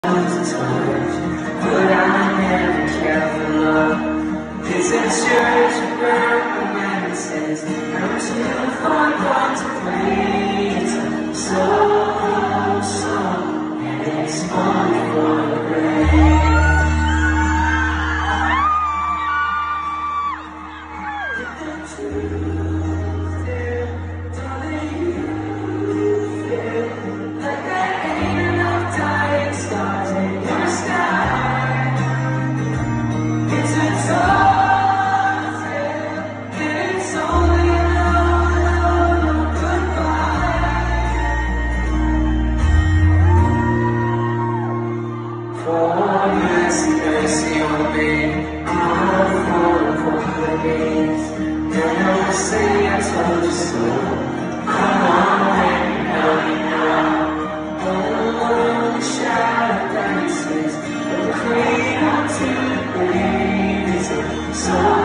But I never care for love. It's a church burn when it says I'm too far gone to please. So, and it's fun for the rain. The truth is, darling, you feel like there ain't enough dying stars in your sky. It's a tall tale, and it's only a long goodbye. For mercy on me, I'm full of qualities. Don't ever say I told you so. Come on, let me know. Oh, the shadow dances, but the freedom to breathe is so.